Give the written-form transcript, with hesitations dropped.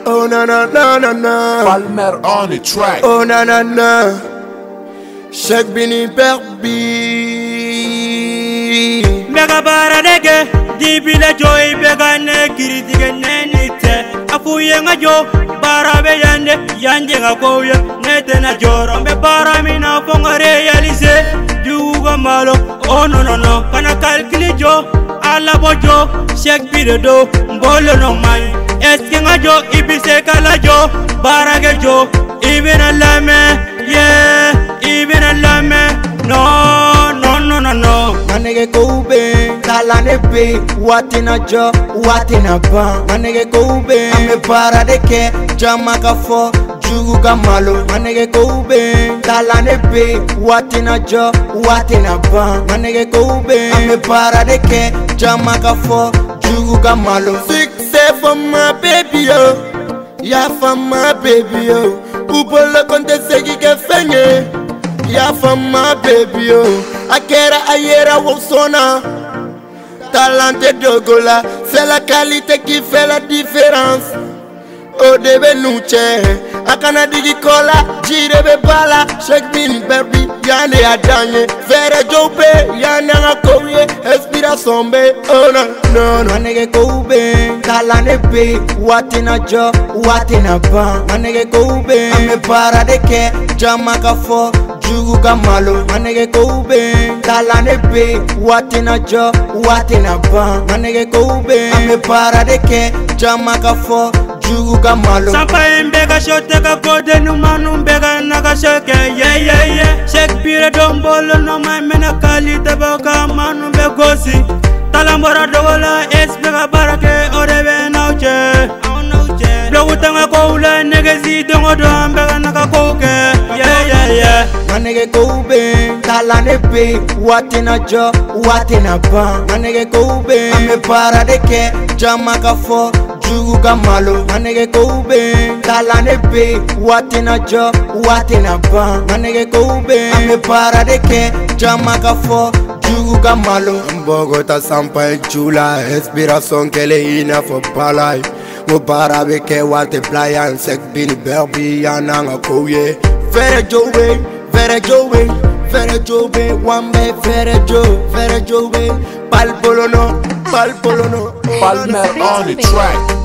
Oh na na na na na. Palmer on the track. Oh na na na. Cheikh Bini Berbi. Mega baradege, dibile joy bega ne kiritige nenite. Afuye ngajo, barabe yande, yanje ngakoye, nete na joro. Me baramina fonga realize, duga malo. Oh no no no, kana calculi jo, ala bojo, Cheikh Bini do, mbolo no mai. Eski ngajo, ibise kala jo, barage jo, even a lame, yeah, even a lame. No, no, no, no, no. My nigga go bang, talane be, what in a job, what in a bang. My nigga go bang, I'm a paradeke, Jamaica for Juga Malo. My nigga go bang, talane be, what in a job, what in a bang. My nigga go bang, I'm a paradeke, Jamaica for Juga Malo. 6 for my baby, oh, yeah, for my baby, oh. Ubola konte segi ke fenye. Yeah, for my baby, oh. Akera ayera wosona. Talente dogola, c'est la qualité qui fait la différence. Oh debe nuche, akana digi kola, jirebe bala, Cheikh Bini Berbi, yane adanye, vere jope, yane ngakoye, inspiration be, oh no no no. My nigga go bang, talane be, what in a job, what in a bang. My nigga go bang, I'm a paradeke, Jamaica for Juga Malo. My nigga go bang, talane be, what in a job, what in a bang. My nigga go bang, I'm a paradeke, Jamaica for Juga Malo. Sampa mbega shote ka kode numanu mbega naga shoke, yeah yeah yeah. Cheikh Bini dombolo no mai mena kalite boka manu begosi. Talambora dogola espega barake orebe nauche. Blowutanga koula negezi dongo do mbega naga koke, yeah yeah yeah. My nigga go bang, talane be, what in a job, what in a bang. My nigga go bang, I'm a paradeke, Jamaica for Juga Malo. My nigga go bang, talane be, what in a job, what in a bang. My nigga go bang, I'm a paradeke, Jamaica for Juga Malo. Bogota sampai chula, inspiration kele ina for palai. Mo barabeke wate playa, Cheikh Bini Berbi yananga koye. Vere jowe, vere jowe, vere jowe, wambe vere jowe, palpolono, palpolono. Palmer on the track.